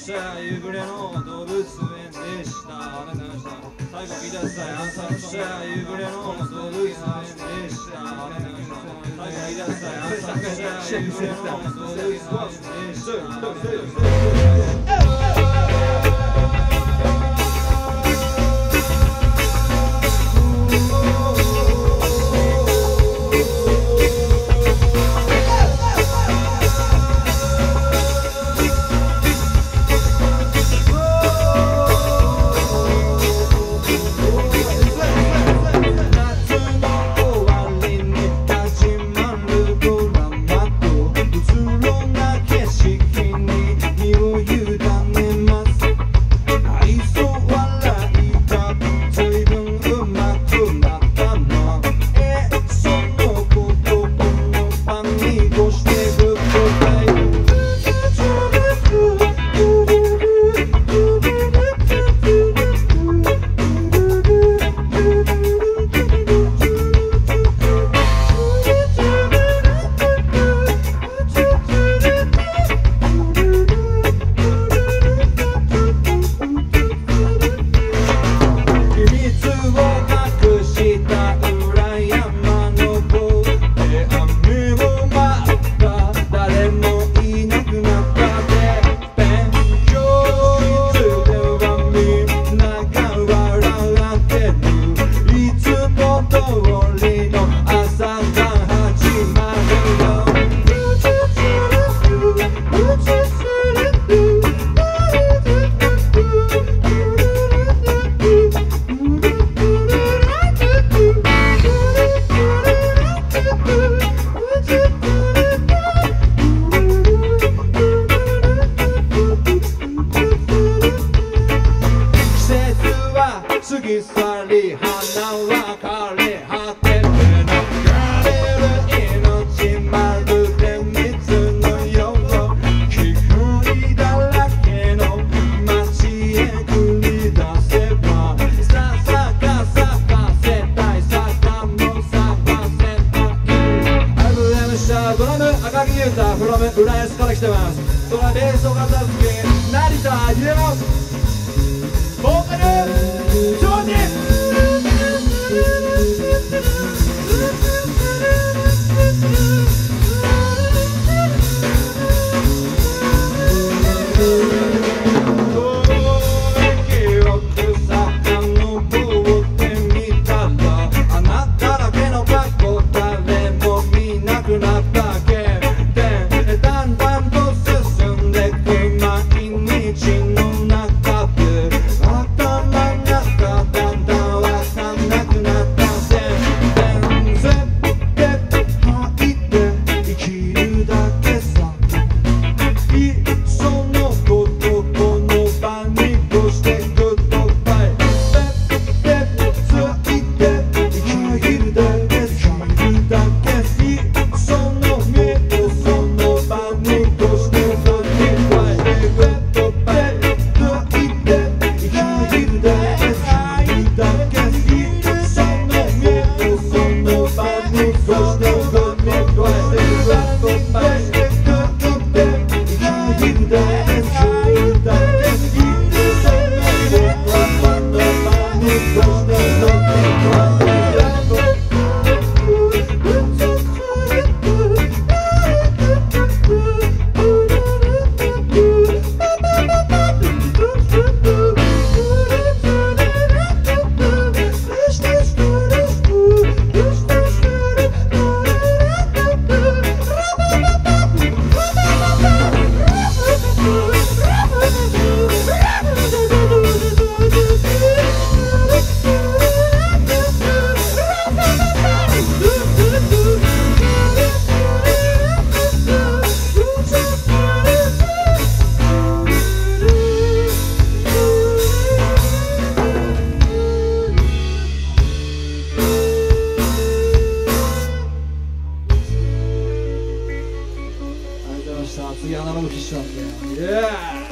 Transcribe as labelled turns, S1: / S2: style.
S1: した夕暮れの動物園でした。ありがとうございました。最後聞いてください。朝した夕暮れの動物園でした。ありがとうございました。最後聞いてください。朝した夕暮れの動物園でした。過ぎ去り花は枯れ果てて流れる命まるで水のよう機械だらけの街へ繰り出せばささかせたい坂も咲かせたい。ありがとうございました。ドラム赤木優太 from 浦安から来てます。ドラムベースを片付け成田秀郎ボーカルジョージ次アナログフィッシュなんで、イエーイ。